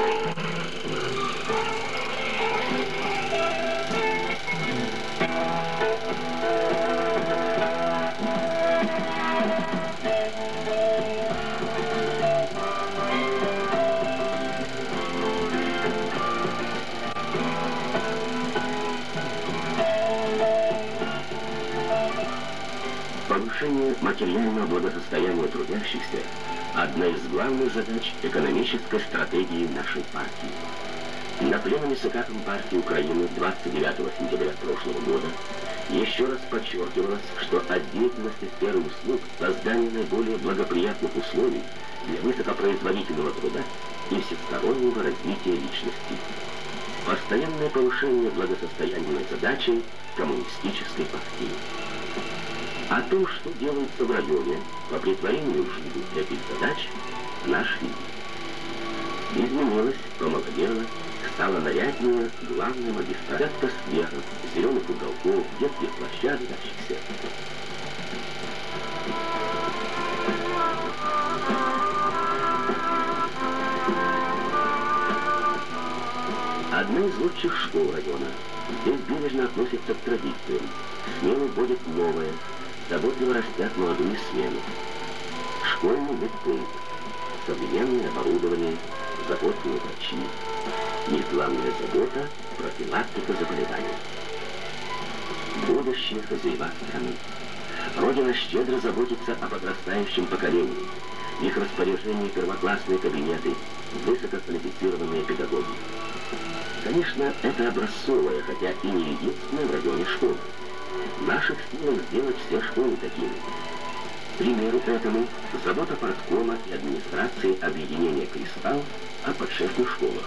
Повышение материального благосостояния трудящихся – одна из главных задач экономической стратегии нашей партии. На пленуме ЦК Компартии Украины 29 сентября прошлого года еще раз подчеркивалось, что от деятельности сферы услуг создание наиболее благоприятных условий для высокопроизводительного труда и всестороннего развития личности. Постоянное повышение благосостояния задачей коммунистической партии. О том, что делается в районе по претворению в жизнь этих задач, наш фильм. Изменилось, помолодело, стало наряднее главная магистрата скверов, зеленых уголков, детских площадок, дачных. Одна из лучших школ района. Здесь бережно относятся к традициям. Смело вводят новое, заботливо растят молодые смены. Школьный медпункт, современное оборудование, заботливые врачи. Их главная забота – профилактика заболеваний. Будущее хозяева страны. Родина щедро заботится о подрастающем поколении. В их распоряжении первоклассные кабинеты, высококвалифицированные педагоги. Конечно, это образцовая, хотя и не единственная в районе школа. В наших силах сделать все школы такими. К примеру этому забота парткома и администрации объединения «Кристалл» о подшефных школах.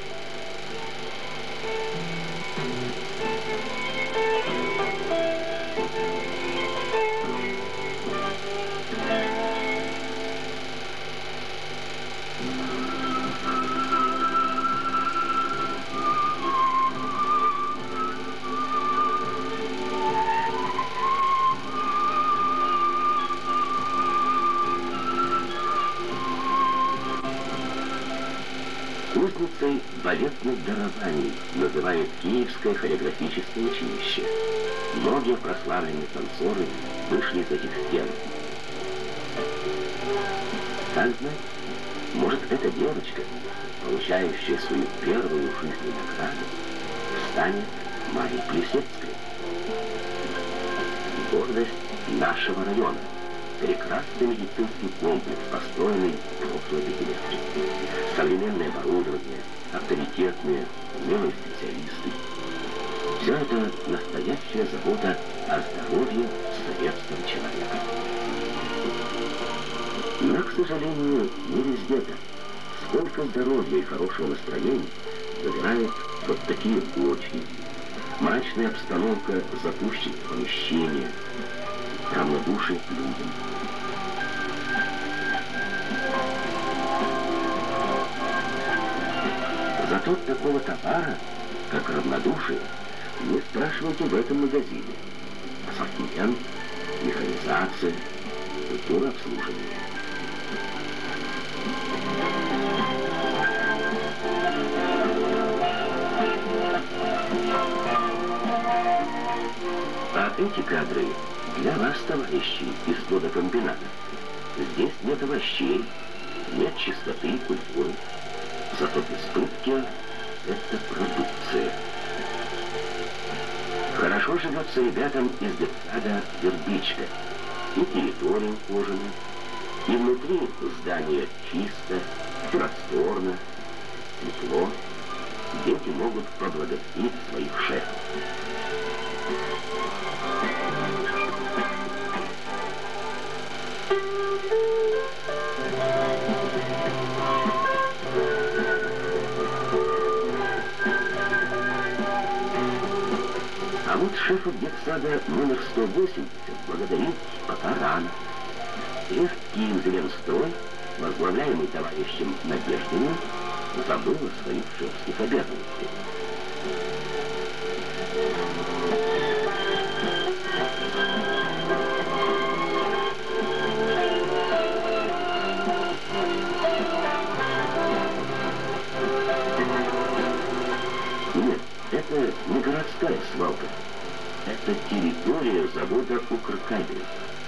Кузницей балетных дарований называют Киевское хореографическое училище. Многие прославленные танцоры вышли из этих стен. Как знать, может, эта девочка, получающая свою первую в жизни награду, станет Марьей Плесецкой. Гордость нашего района. Прекрасный медицинский комплекс, построенный в прошлое десятилетие. Современное оборудование, авторитетные, умелые специалисты. Все это настоящая забота о здоровье советского человека. Но, к сожалению, не везде так. Сколько здоровья и хорошего настроения забирают вот такие очереди. Мрачная обстановка запущенных помещения, равнодушие к людям. Зато такого товара, как равнодушие, не спрашивайте в этом магазине. Ассортимент, механизация, культура обслуживания. А эти кадры для вас, товарищи, из плодокомбината. Здесь нет овощей, нет чистоты и культуры. Зато без пытки это продукция. Хорошо живется ребятам из детсада «Вербичка». И территория ухожена, и внутри здания чисто, просторно, тепло. Дети могут поблагодарить своих шефов. А вот шефа детсада номер 180 благодарить пока рано. Лишь Киевзеленстрой, возглавляемый товарищем Надеждиным, забыл о своих шефских обязанностях. Нет, это не городская свалка. Это территория завода «Укркабель».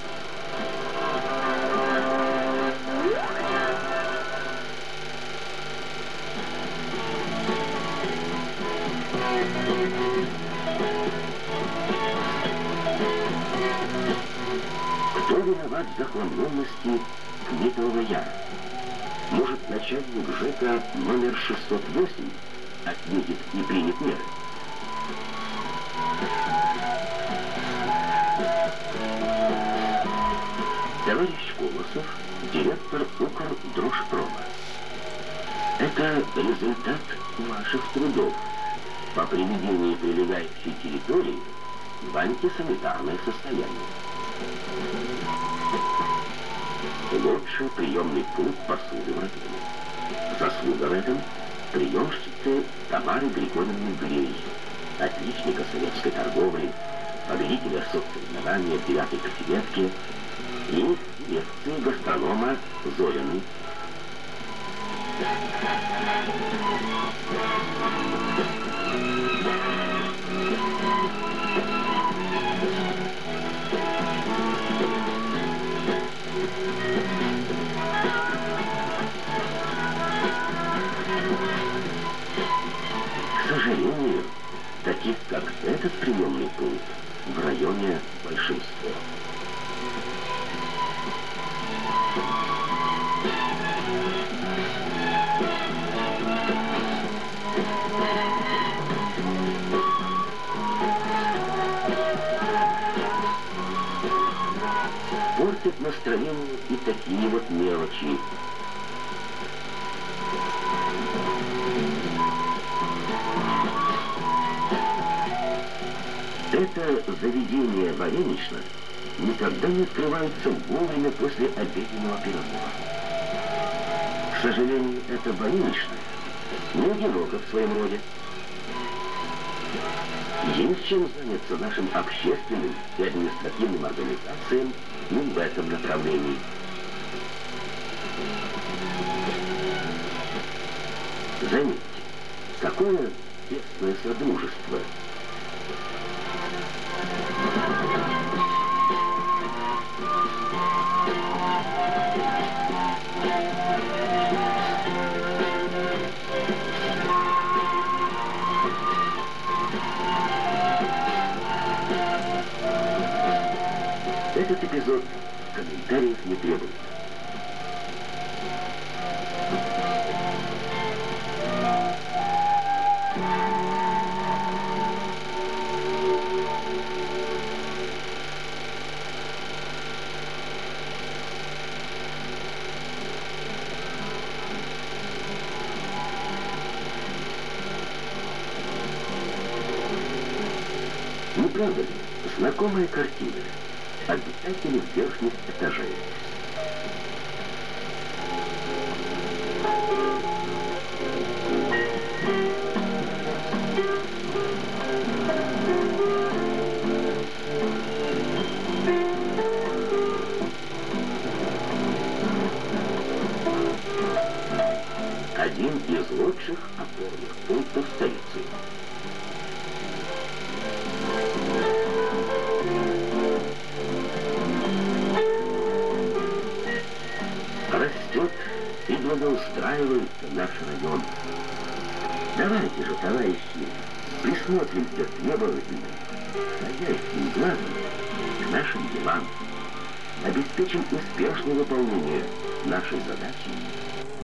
Кто виноват в захламленности Книтового Яра? Может, начальник ЖЭКа номер 608 отметит и примет меры? Товарищ Колосов, директор Укрдрожпрома. Это результат ваших трудов по приведению прилегающей территории в антисанитарное состояние. Лучший приемный пункт посуды в районе. Заслуга в этом приемщицы Тамары Григорьевны Грей, отличника советской торговли, победителя соцсоревнования в 9-й пятилетке и лекции гастронома Зорины. К сожалению, таких, как этот приемный пункт, в районе большинство. Портят настроение и такие вот мелочи. Это заведение вареничное никогда не открывается вовремя после обеденного перерыва. К сожалению, это вареничное не одиноко в своем роде. Есть чем заняться нашим общественным и административным организациям и в этом направлении. Заметьте, какое тесное содружество. Этот эпизод комментариев не требует. Не правда ли? Знакомая картина. Обитатели верхних этажей. Один из лучших опорных пунктов столицы. Растет и благоустраивается наш район. Давайте же, товарищи, присмотримся требовательно, хозяйским глазом к нашим делам, обеспечим успешное выполнение нашей задачи.